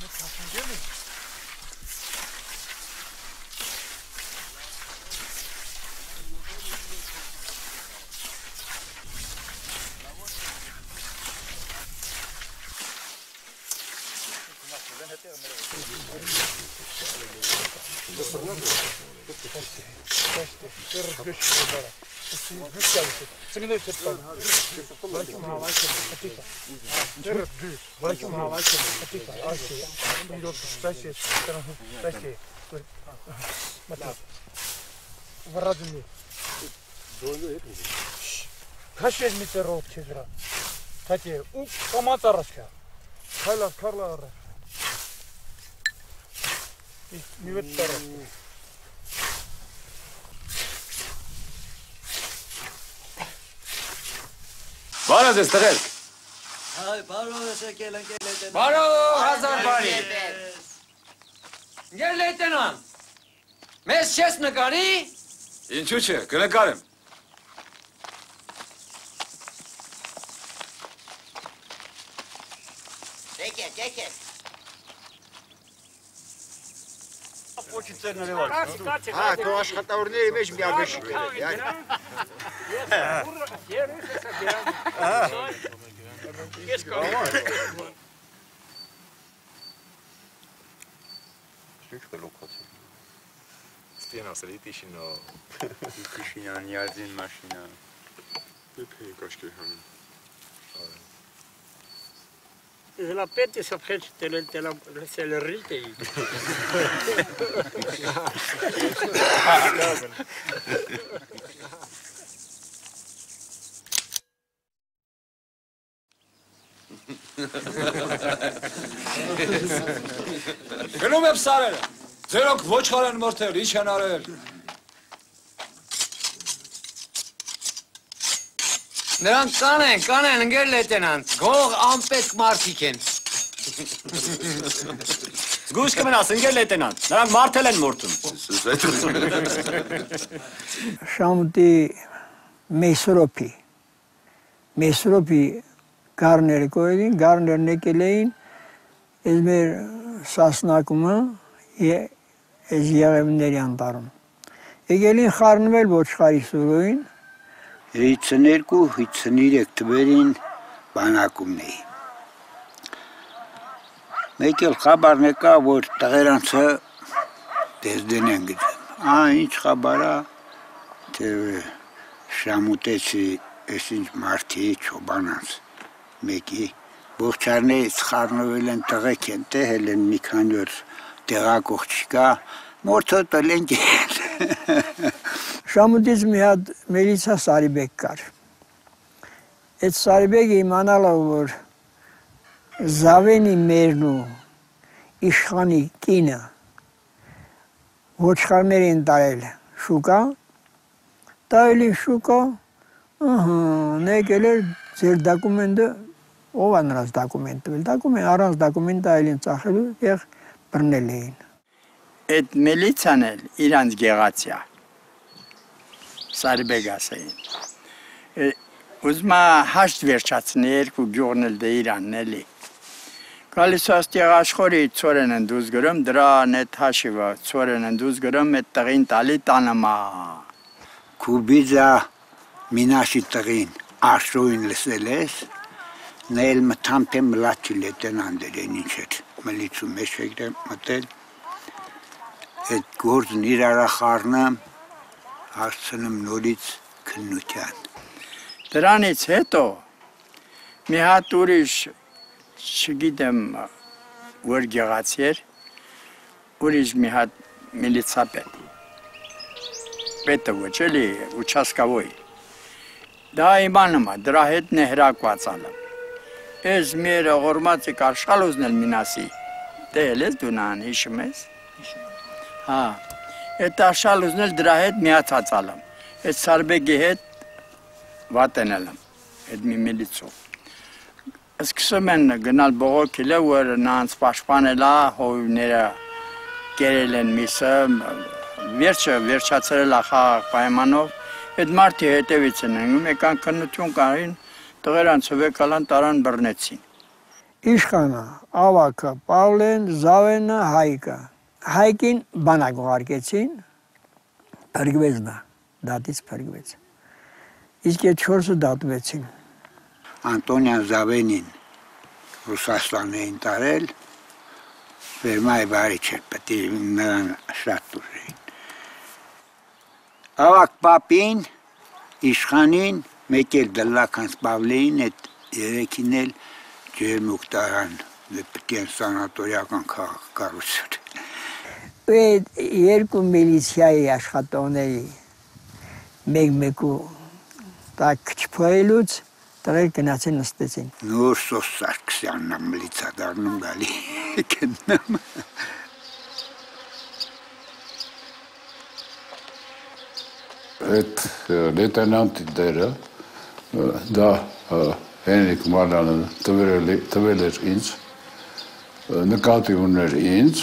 Բարո ձեստղել։ Այ, բարով ես եկել լեյտենանտ։ Բարո, հազար բարի։ Գեր լեյտենանտ, մեզ չես նկարի։ Ինչու՞ չէ, կնկարեմ։ Եկեք։ Քո աշխատավորների մեջ մի ագեշիկ էր։ Стенасը դիտիշինո։ Դիտիշինան յարդին մաշինա։ Դեպի կաշկի հանին։ La pete să pleci te le rite. Գնում եմ սարերը, ձերոք ոչխար են մորթել, ինչ են արել։ Նրանք կանեն, ընկեր լեյտենանտ, գող անպետք մարդիկ են։ Զգույշ կմնաս, ընկեր լեյտենանտ, նրանք մարդել են մորթում։ Շամուտի Մեսրոպի գարները կոյին, գարներն եկել էին, ես մեր սասնակումը ես եղևների անտարում։ Եկել էին խարնվել ոչխարի սուրույն, 52-53 թվերին բանակումն էի։ Մեկ էլ խաբարն եկա, որ տղերանցը դեզդեն են գծեմ։ Ինչ խաբարա, թե շամուտեցի ես ինչ մարդի չոբանանց մեկի, ողջարներից խարնվել են տղեկ են, տեհել են մի քանի օր տեղակող չկա, մորթը տլենք են։ Շամուտից մի հատ Մելիցա Սարիբեկ կար։ Այդ Սարիբեկը իմանալը, որ Զավենի մերն ու իշխանի կինը ոչխարներ են տարել շուկա, տարել են շուկա, նեկել էր ձեր դակումենտը, ով է նրանց դակումենտ տվել, առանց դակումենտ տարել են ծախելու և բռնել էին։ Այդ Մելիցան էլ իրանց գեղացյա, Սարիբեկ ասեին։ Ուզմա հաշտ վերջացնի երկու գյուղն էլ դե իրանն էլի։ Գալիս աստեղ աշխորի ծորեն են դուզ գրում, դրան էտ հաշիվը ծորեն են դուզ գրում, էտ տղին տալի տանմա։ Կուբիզա մինաշի տղին աշրոյին լսել ես, նայել մտամ թե մլաչի լեյտենանտ էր են ինչ էր, մլիցու մեջ եկրեմ մտել, էտ գործն իրարախարնը հասցնում նորից քննության։ Դրանից հետո մի հատ ուրիշ չգիտեմ որ գեղացի էր, ուրիշ մի հատ միլիցապետ, պետը ոչ էլի ուչասկավոյ, դա իմանում է, դրա հետն է հրակված ալը, ես մեր ողորմացի կար շալ ուզնել մինասի, դել ես դու նան հիշում ես, էտ աշալ ուզնել դրա հետ միացած ալեմ, էտ Սարբեգի հետ վատենել եմ, էտ մի միլիցով։ Սկսում են գնալ բողոքիլը, որ նրանց պաշտպանելա, հովիվները կերել են միսը, վերջացրել է խաղաղ պայմանով, էտ մարդի հետևից են ընգում, եկան քննություն կարին, տղերանց հվեկալան տարան բռնեցին։ Իշխանը, Ավակը, Պավլեն, Զավենը, Հայկը։ Հայկին բանակ ուղարկեցին, փրկվեց նա, դատից փրկվեց։ Իսկ այդ 4-ը դատվեցին։ Անտոնիան Զավենին Ռուսաստան էին տարել, վերմայ բարի չէր, պետք է նրան շատ ուժեին։ Ավակ պապին, իշխանին, մեկ էլ դլականց Պավլեին, այդ երեքին էլ ջերմուկ տարան, պետք է սանատորիական կառուցել։ Այդ երկու միլիցիայի աշխատողների մեկ-մեկու տակ չփոյելուց տղեր գնացին նստեցին։ Նոր Սոս Սարգսյանն է միլիցադարնում գալի գնում։ Այդ լեյտենանտի դերը դա Հենրիկ Մարլյանը տվել էր ինձ, նկատի ուներ ինձ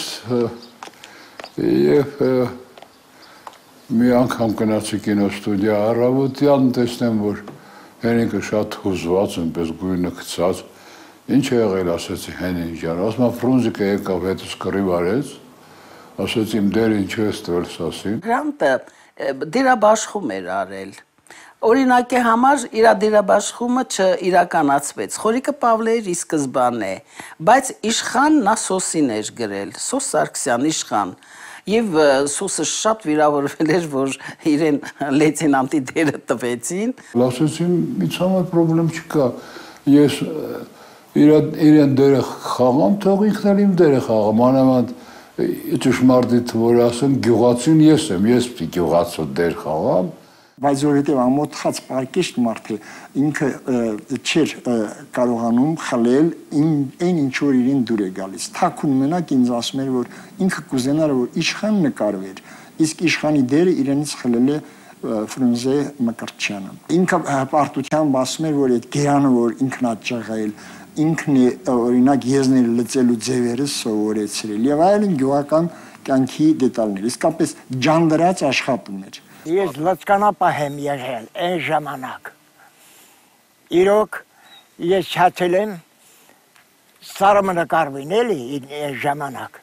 և մի անգամ գնացի կինոստուդիա առավոտյան տեսնեմ, որ Հենրիկը շատ հուզված, այնպես գույնը գցած, ինչ է եղել, ասեցի Հենրիկ ջան, ասում Ֆրունզիկը եկավ հետս կռիվ արեց, ասեց իմ դերը ինչու ես տվել Սասին։ Հրանտը դերաբաշխում էր արել։ Օրինակի համար իր դերաբաշխումը չիրականացվեց։ Խորիկը Պավլեի սկզբանե, բայց իշխան նա Սոսին էր գրել, Սոս Սարգսյան իշխան։ Եվ Սոսը շատ վիրավորվել էր, որ իրեն լեյտենանտի դերը տվեցին։ Ասեցին, ինձ համար պրոբլեմ չկա, ես իրեն դերը խաղամ, թող ինքն էլ իմ դերը խաղամ, անավանդ ճշմարտիտ որ ասեմ, գյուղացին ես եմ, ես պիտի գյուղացու դեր խաղամ։ Բայց որովհետև ամոթխած պարկիշտ մարդ է, ինքը չէր կարողանում խլել այն ինչ որ իրեն դուր է գալիս։ Թաքուն մենակ ինձ ասում էր, որ ինքը կուզենար, որ իշխան նկարվեր, իսկ իշխանի դերը իրենից խլել է Ֆրունզե Մկրտչյանը։ Ինքը հպարտությամբ ասում էր, որ այդ գերանը, որ ինքն է ճղել, ինքն է օրինակ եզներ լծելու ձևերը սովորեցրել եւ այլն գյուղական կյանքի դետալներ։ Իսկապես ջանդրած աշխատում էր։ Ես լծկանապահ եմ եղել այն ժամանակ։ Իրոք ես չացել եմ սարմը նկարվին էլի այն ժամանակ։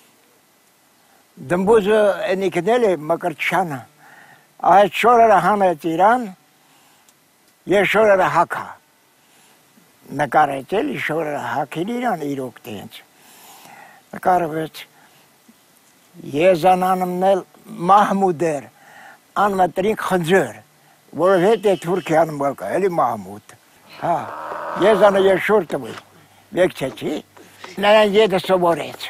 Դմբուզը ընիկնել է Մկրտչյանը, այդ շորերը հանեց իրան, ես շորերը հակա։ Նկարեց էլի շորերը հակին իրան իրոք տենց։ Նկարվեց, եզանանումն էլ Մահմուդ էր, անմտրինք խնձոր, որովհետև Թուրքիան մոկա, էլի Մահմուդ։ Հա, եզանը ես շոր տվի, մեկ չի, նրան եդը սովորեց։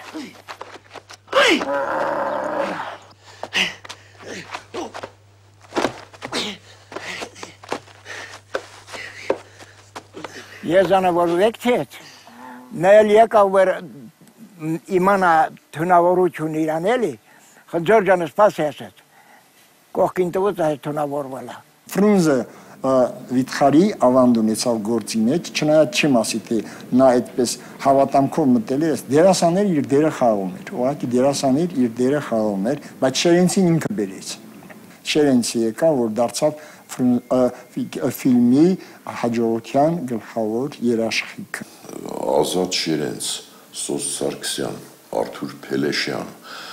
Եզանը որ վեկցեց, նա էլ եկավ որ իմանա թունավորություն իրան էլի, խնձոր ջանը սպաս ասեց, կողքին տվոց այդ թունավորվելա։ Ֆրունզը վիթխարի ավանդ ունեցավ գործի մեջ, չնայած չեմ ասի, թե նա այդպես հավատամքով մտել էր, դերասաներ իր դերը խաղում էր, ուղղակի դերասաներ իր դերը խաղում էր, բայց Շերենցին ինքը բերեց։ Շերենցի եկավ, որ դարձավ ֆիլմի հաջողության գլխավոր երաշխիքը։ Ազատ Շերենց, Սոս Սարգսյան, Արթուր Փելեշյան,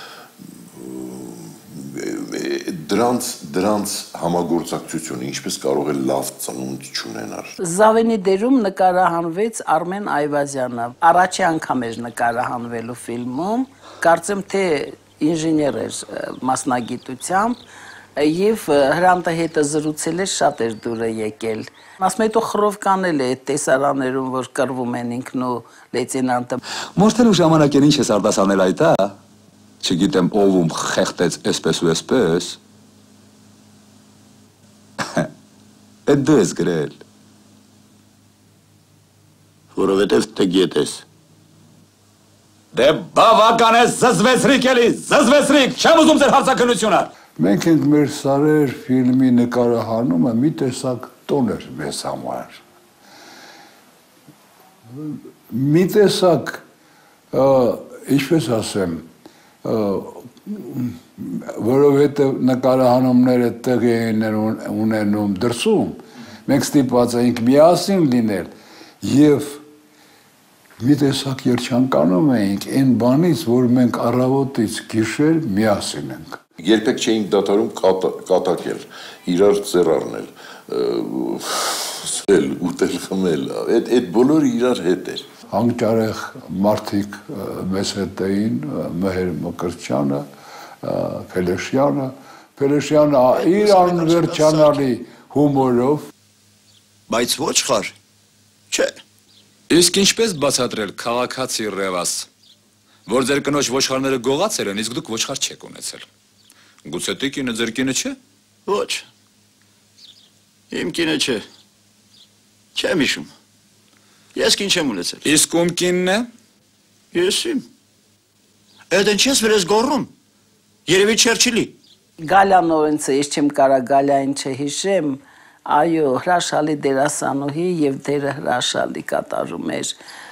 դրանց համագործակցությունը ինչպես կարող է լավ ծնունդ չունենալ։ Զավենի դերում նկարահանվեց Արմեն Այվազյանը, առաջի անգամ էր նկարահանվելու ֆիլմում, կարծեմ թե ինժեներ էր մասնագիտությամբ, եւ Հրանտը հետը զրուցել էր, շատ էր դուրը եկել։ Ասում հետո խռով կանել է այդ տեսարաններում, որ կռվում են ինքն ու լեյտենանտը։ Մորթելու ժամանակին ինչ ես արտասանել այդ, հա։ Չգիտեմ ով խեղտեց այսպես ու այսպես։ Այդ դու ես գրել։ Որովհետև տգետ ես։ Դե բավական է զզվեցրիք էլի, զզվեցրիք, չեմ ուզում ձեր հարցակնությունը։ Մենք ենք մեր Սարեր ֆիլմի նկարահանումը մի տեսակ տոն էր մեզ համար։ Մի տեսակ, ինչպես ասեմ, որովհետև նկարահանումները տեղի են ունենում դրսում, մենք ստիպված էինք միասին լինել և մի տեսակ երջանկանում էինք այն բանից, որ մենք առավոտից գիշեր միասին ենք։ Երբեք չէինք դադարում կատակել, իրար ձեռ առնել, սել, ուտել, խմել, այդ բոլորը իրար հետ էր։ Հանճարեղ մարդիկ մեզ հետ էին, Մհեր Մկրտչյանը, Փելեշյանը իր անվերջանալի հումորով, բայց ոչխար, չէ։ Իսկ ինչպես բացատրել քաղաքացի Ռևաս, որ ձեր կնոջ ոչխարները գողացել են, իսկ դուք ոչխար չեք ունեցել։ Գուցե տիկինը ձեր կինը չէ։ Ոչ։ Իմ կինը չէ։ Չեմ հիշում։ Ես կին չեմ ունեցել։ Իսկ ում կինն է։ Ես իմ։ Այդ ինչ ես վրես գոռում։ Երևի Չերչիլի։ Գալյան Նորենցը ես չեմ կարա Գալյային չհիշեմ, այո, հրաշալի դերասանուհի եւ դերը հրաշալի կատարում էր։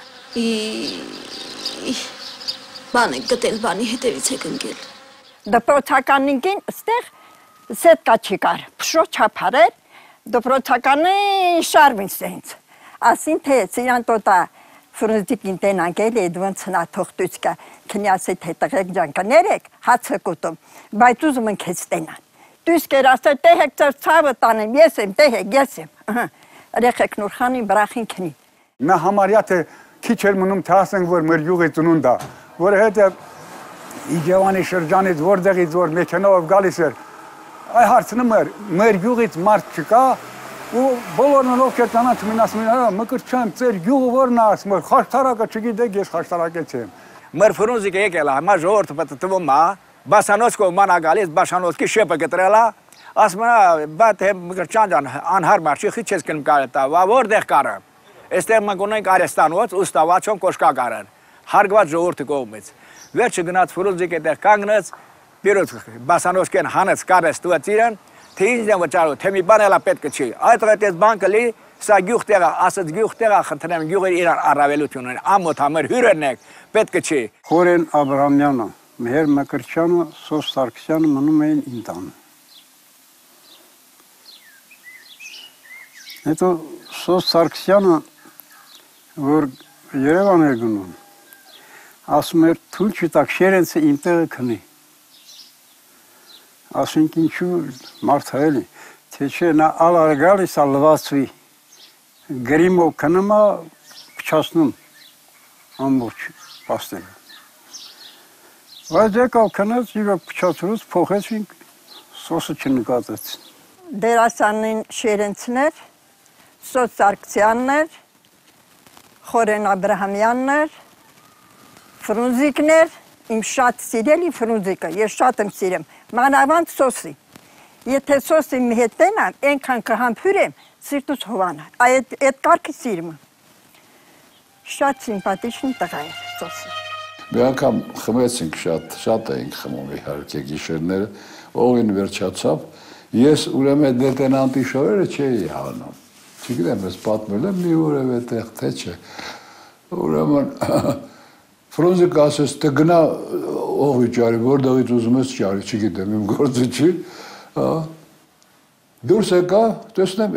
Բան եք գտել, բանի հետևից եք ընկել։ Դպրոցականին ստեղ սետկա չկար, փշո չափարեր, դպրոցականի շարվին սենց։ Ասին թե ծիրան տոտա ֆրուզդիկին տենանգել է դվն ծնա թողտուց կա, քնյասի թե տղեք ջանկաներեք, հացը կուտում, բայց ուզում են քեզ տենան։ Դուս կեր ասել տեհեք ծր ցավը տանեմ, ես եմ, տեհեք, ես եմ։ Ռեխեք Նուրխանին բրախին քնի։ Նա համարյա թե քիչ էր մնում թե ասենք որ մեր յուղի ծնունդա, որովհետև Իջևանի շրջանից որտեղից որ մեքենայով գալիս էր, այ հարցնում էր, մեր յուղից մարդ չկա, ու բոլորն ովքեր ճանաչում են ասում են, Մկրտչյան, ձեր յուղը որն է ասում էր, Խաշտարակը չգիտեք, ես Խաշտարակից եմ։ Մեր ֆրունզիկը եկել է, հիմա ժողովուրդը պատտվում է, Բասանոցկով մանա գալիս, Բասանոցկի շեպը գտրել է, ասում է, բա թե Մկրտչյան ջան, անհարմար չի, խիչ ես կնում կարել տա, որտեղ կարը։ Այստեղ մենք ունենք արեստանոց ու ստավաչոն կոշկա կարան, հարգված ժողովուրդի կողմից։ Վերջը գնաց ֆրունզիկը այդտեղ կանգնեց, Բիրոց Բասանոցկեն հանեց կարես տուեց իրեն, թե ինձ եմ վճարու, թե մի բան էլա պետք չի։ Այդ այս բան կլի, սա գյուղ տեղը, ասած գյուղ տեղը, խնդրեմ գյուղը իրար առավելություն ունեն, ամոթ համեր հյուրերն եք, պետք չի։ Խորեն Աբրամյանը, Մհեր Մկրտչյանը, Սոս Սարգսյանը մնում էին իմ տանը։ Հետո Սոս Սարգսյանը, որ Երևան էր գնում, ասում էր թույլ չտաք Շերենցը իմ տեղը քնի։ Ասենք ինչու մարդ հայելի, թե չէ նա ալար գալիս լվացվի, գրիմով քնում է փչացնում ամբողջ պաստելը։ Բայց եկավ քնած և փչացրուց փոխեցինք, սոսը չնկատեց։ Դերասանին Շերենցներ, Սոս Սարգսյաններ, Խորեն Աբրահամյաններ, Ֆրունզիկներ, իմ շատ սիրելի Ֆրունզիկը, ես շատ եմ սիրեմ, մանավանդ Սոսի։ Եթե Սոսի մի հետ տենամ, ենքան կհամբյուրեմ, սիրտուց հովանար, այդ կարգի սիրմը։ Շատ սիմպատիչնի տղա էր Սոսի։ Մի անգամ խմեցինք շատ էինք խմում իհարկե գիշերները, օղին վերջացավ, ես ուրեմն լեյտենանտի շորերը չէի հանում, չգիտեմ ես պատմել եմ մի որևէ տեղ, թե չէ, ուրեմն Ֆրունզիկը ասեց, թե գնա օղի ճարի, որտեղից ուզում ես ճարի, չգիտեմ, իմ գործը չի, դուրս եկա, տեսնեմ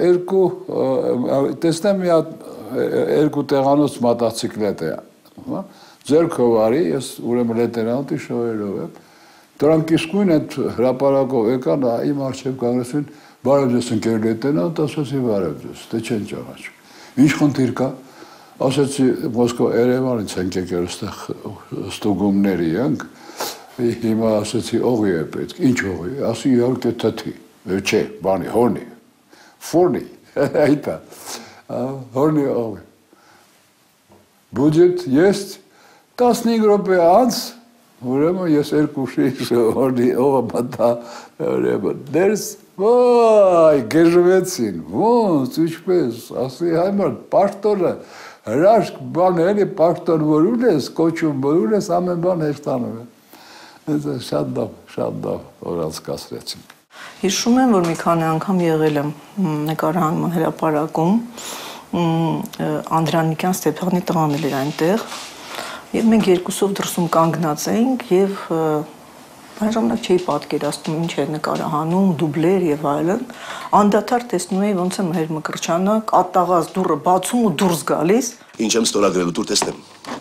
մի հատ երկու տեղանոց մոտոցիկլետ է, ձեռքով արի, ես ուրեմն լեյտենանտի շոյերով եմ, դրանք իսկույն այդ հրապարակով եկան, իմ առջև կանգնեցին, բարև ձեզ ընկեր լեյտենանտ, ասեցի բարև ձեզ, թե չեն ճանաչում, ինչ խնդիր կա, ասեցի Մոսկվա Երևանից ենք եկել այստեղ ստուգումների ենք, հիմա ասեցի օղի է պետք, ինչ օղի, ասի իհարկե թթի, չէ, բանի, հորնի, ֆորնի, այդա, հորնի օղի, բուջետ есть 15 րոպե անց, ուրեմն ես երկու շիշ հորնի օղը մտա, ուրեմն դերս, վայ, գեժվեցին, ոնց, ինչպես, ասի հայմար, պաշտոնը, հրաշք բան էլի պաշտոն որ ունես, կոչում որ ունես, ամեն բան հեշտանում է։ Շատ լավ օր անցկացրեցինք։ Հիշում եմ, որ մի քանի անգամ եղել եմ նկարահանման հրապարակում, Անդրանիկյան Ստեփանի տղան էր այնտեղ, եւ մենք երկուսով դրսում կանգնած էինք եւ այն ժամանակ չէի պատկերացնում ինչ է նկարահանում, դուբլեր եւ այլն, անդադար տեսնում էի ոնց է Մհեր Մկրտչյանը կատաղած դուռը բացում ու դուրս գալիս։ Ինչ եմ ստորագրել, դուր տեսնեմ։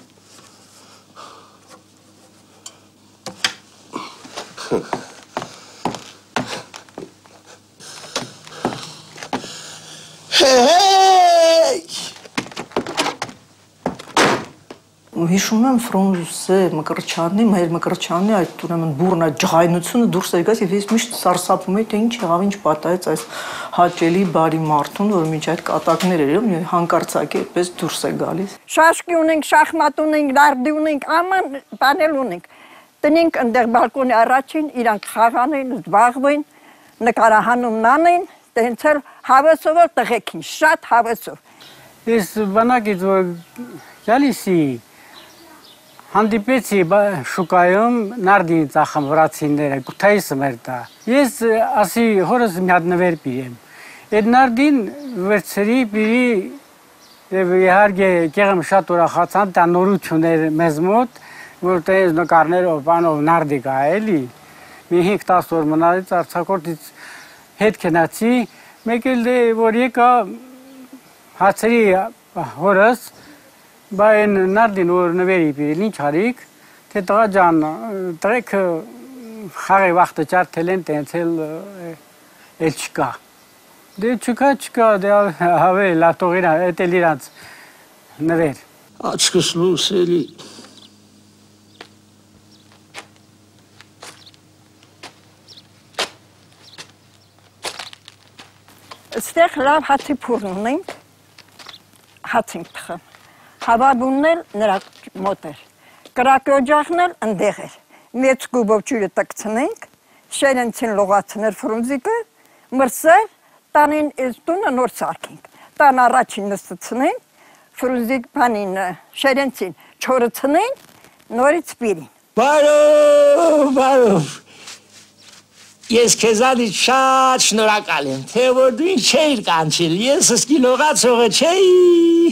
Հիշում եմ Ֆրունզե Մկրտչյանի, մեր Մկրտչյանի այդ ուրեմն բուրնա ջղայնությունը դուրս եկած եւ ես միշտ սարսափում էի թե ինչ եղավ, ինչ պատահեց այս հաճելի բարի մարդուն, որ մինչ այդ կատակներ էր ու հանկարծակի այդպես դուրս է գալիս։ Շաշկի ունենք, շախմատ ունենք, նարդի ունենք, աման բանել ունենք։ Տնենք ընդեղ բալկոնի առաջին իրանք խաղանեն, զբաղվեն, նկարահանումն անեն, տենց էլ հավեսով տղեկին, շատ հավեսով։ Ես բանակից որ գալիսի հանդիպեցի շուկայում նարդին ծախեմ վրացիները, կութայիսը մեր տա։ Ես ասի հորս մի հատ նվեր պիրեմ։ Այդ նարդին վերցրի պիրի և իհարկե կեղեմ շատ ուրախացան, դա նորություն էր մեզ մոտ, որտեղ ես նկարներով, բանով նարդի կա էլի։ Մի 5-10 օր մնալից արձակորդից հետ կենացի, մեկ էլ դե որ եկա հացրի հորս, բա են նարդին որ նվերի պիրել, ինչ հարիք, թե տղա ջան, տղեքը խաղի վաղթը ճարդել են, տենց էլ չկա։ Դե չկա, դե հավե լատողին, էտ էլ իրանց նվեր։ Աչքս լույս էլի։ Ստեղ լավ հացի փուրն ունենք, հաց ենք թխում։ Հավաբունն էլ նրա մոտ էր, կրակի օջախն էլ ընդեղ էր, մեծ կուբով ջուրը տկցնենք, շերենցին լողացներ Ֆրունզիկը, մրսել, տանին այս տունը նոր սարքենք, տան առաջին նստցնենք, Ֆրունզիկ բանին շերենցին չորցնեն, նորից պիրին։ Բարով, ես քեզանից շատ շնորհակալ եմ, թե որ դու ինձ չէիր կանչել, ես սկի լողացողը չէի։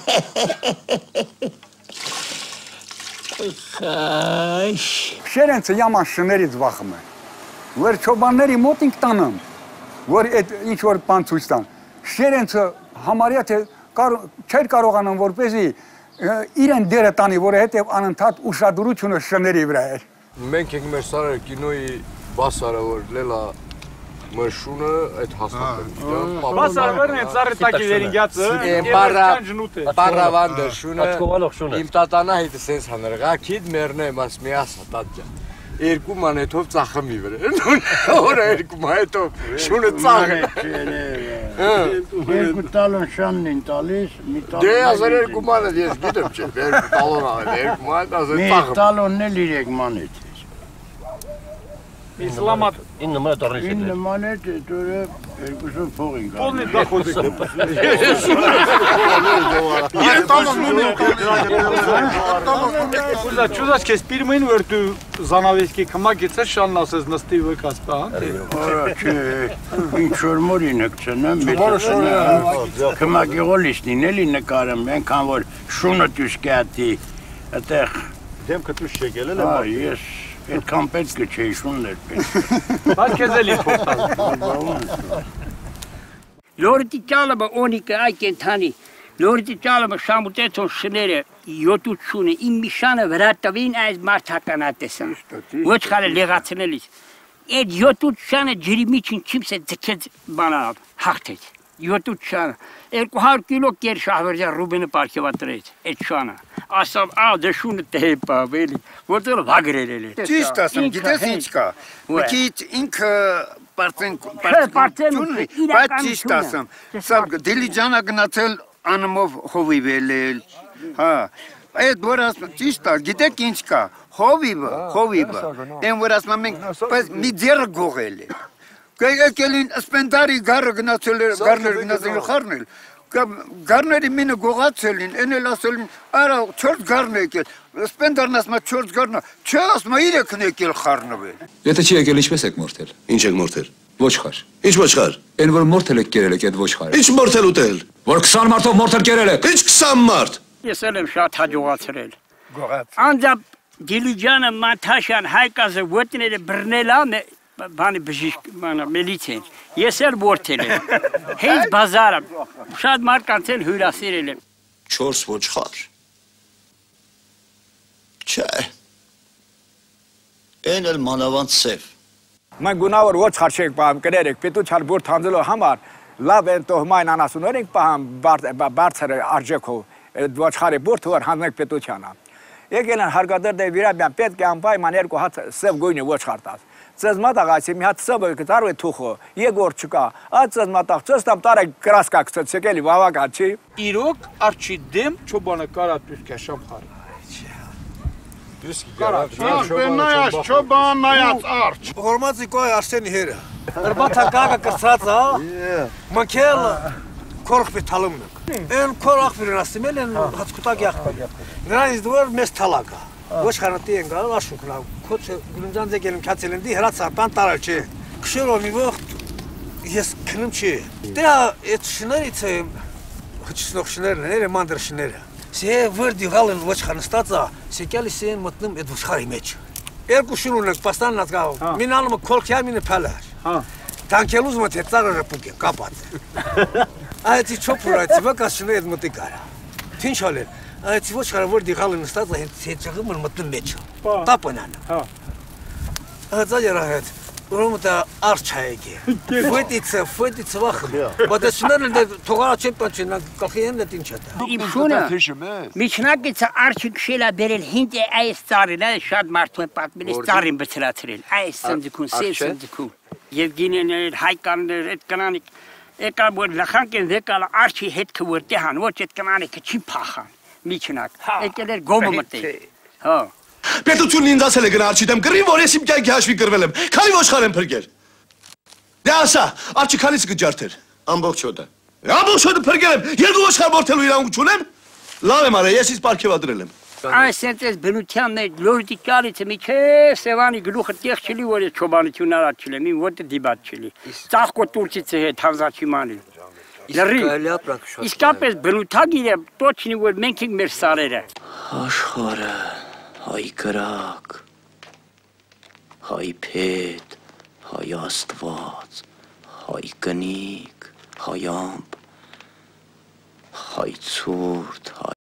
Շերենցը yaman շներից վախում է, որ չոբանների մոտ ինք տանեմ, որ այդ ինչ-որ բան ցույց տան։ Շերենցը համարյա թե չէր կարողանում որպեսզի իրեն դերը տանի, որը հետև անընդհատ ուշադրությունը շների վրա էր։ Մենք ենք մեր սարը կինոյի բասարը, որ լելա մեր շունը այդ հաստատել։ Բասարը որն է ծառը տակի վերինգյացը, Պարավանդը շունը, իմ տատանա հետը սենց հանրղա, քիդ մերն է մաս միասա տատջան։ Երկու ման հետով ծախմի վրա, որը երկու ման հետով շունը ծախը։ Երկու տալոն շանն են տալիս, մի տալոն։ Դե ասար երկու ման հետ ես գիտեմ չէ, երկու տալոն աղել, երկու ման հետ ասար ծախը։ Մի տալոնն էլ իրեք ման հետ։ Իսլամատ 9 մանետ 9 մանետ դուրը երկուսով փողին կա։ Полный доход. Чудо, че спирмин верту занавески камагица шаннасыз նստի վկաս բան։ Որա չէ, ինչ որ մորին եկցնեմ, կմագի գոլիսնին էլի նկարեմ, այնքան որ շունը դուշկատի, այդեղ դեմքը դուշ եկել էլ է։ Ես այդքան պետք չէի շունն էր պետք։ Բայց քեզ էլի փոխտալ։ Լորտի ճալը օնիկը այկենթանի Լորտի ճալը շամուտեցոն շները յոտուչունը իմ միշանը վրա տվին այս մարդականատեսան ոչ խալը լեղացնելիս այդ յոտուչանը ջրի միջին չիմս է ձգեց բանալ հաղթեց յոտուչանը 200 կիլո կեր շահվերձյան Ռուբենը պարքևատրեց այդ շանը ասավ դե շունը տեպա վելի որտեղ վագրել է Ճիշտ ասում գիտես ինչ կա մեկից ինքը բայց ճիշտ ասում սա դիլիջանա գնացել անմով հովիվել հա այդ որ ասում ճիշտ է գիտեք ինչ կա հովիվը այն որ ասում մենք մի ձեռը գողել է Կայեկելին սպենդարի գարը գնացել էր գարներ գնացել խառնել Գարների մինը գողացելին, են էլ ասելին, արա 4 գարն եկել, սպենդարն ասմա 4 գարնա, չէ ասմա 3-ն եկել խառնվել։ Եթե չի եկել ինչպես եք մորթել։ Ինչ եք մորթել։ Ոչխար։ Ինչ ոչխար։ Այն որ մորթել եք կերել եք այդ ոչխարը։ Ինչ մորթել ուտել։ Որ 20 մարդով մորթել կերել եք։ Ինչ 20 մարդ։ Ես էլ եմ շատ հաջողացրել։ Անձամբ Դիլիջանը Մանթաշյան Հայկազը ոտները բռնելա բանի բժիշկ միլիցիան ես էլ որթել եմ հենց բազարը շատ մարկանց էլ հյուրասիրել եմ 4 ոչխար չէ այն էլ մանավանդ սև Մենք գունավոր ոչխար չենք պահում կներեք պետության բուրդ հանձնելու համար լավ են տոհմային անասուններ ենք պահում բարձր արժեքով ոչխարի բուրդ որ հանձնենք պետությանը եկել են հարկադր դե վիրաբյան պետք է անպայման երկու հատ սև գույնի ոչխար տաս։ Ծզմատաղացի մի հատ սև կտարվի թուխո, եգոր չկա, այդ ծզմատաղ ծստամ տարը կրասկա կծած եկելի վավական չի։ Իրոք արջի դեմ չոբանը կարա դուսկա շամխար։ Նայած չոբան նայած արջ։ Հորմացի կոյ Արսենի հերը։ Հրբաթա կաղը կրծած մակել կորխվի թալումնք։ Են կորախ վիրնաստիմ են հացկուտակ յախպագ։ Նրանից դուր մեզ թալակա։ Ոչ խանատի են գալ աշուկնա։ Քոչ գլունջան ձեգելում կացել են դի հրացարպան տարալ չի։ Քշերով մի վողտ ես քնում չի։ Դրա այդ շներից է հճսնող շներն են, մանդր շները։ Սե վրդի գալն ոչ խանստածա, սեկյալի սեն մտնում այդ ոչխարի մեջ։ Երկու շուն ունենք պաստան նածգավ։ Մին անում քոլքյա մինը փալար։ Տանկելուզ մոտ է ծառը ռպուկե կապած։ Այդ չոփուրացի վակասնու այդ մոտի կարա։ Ինչ հալեր։ Այդ ոչխարը վրդի գալն ստածա հետ ճղում մտնում մեջ։ Տապանան։ Հա ձայրահետ։ Ուրոմտա արչայեկի։ Ֆոյտիցը վախը։ Բադաշներն դե թողարա չեպանչին կախիեն դե ինչատա։ Իմ շունը միջնակիցը արջի քշելա բերել հինտ է այս ծառին, այս շատ մարդու են պատմել, այս ծառին բցրացրել, այս սնդիկուն, սև սնդիկուն։ Եվ գինեներ, հայկաններ, այդ կնանիկ, եկալ որ լախանք են վեկալ արջի հետ կվոր տեհան, ոչ այդ կնանիկը չի փախան, միջնակ, եկել էր գոմը մտել, հա։ Պետությունն ինձ ասել է գնա արջի դեմ կռի, որ ես իմ կյանքի հաշվի կրվել եմ, քանի ոչխար եմ փրկել։ Դե ասա, արջի քանից կջարդեր։ Ամբողջ հոտը։ Ամբողջ հոտը փրկել եմ, երկու ոչխար մորթելու իրավունք չունեմ։ Լավ եմ արել, ես ինձ պարգևադրել եմ։ Այս սենտես բնությանն է լորդի ճարիցը միջև սևանի գլուխը տեղ չլի, որ ես չոբանություն արած չլեմ, իմ ոտը դիբատ չլի։ Ծաղկո տուրցիցը հետ հավզաչի մանել։ Լրի, իսկապես բնութագիր է, տոչնի, որ մենք ենք մեր սարերը։ Աշխարը, հայ կրակ, հայ փետ, հայ աստված, հայ կնիկ, հայ ամպ, հայ ցուրտ, հայ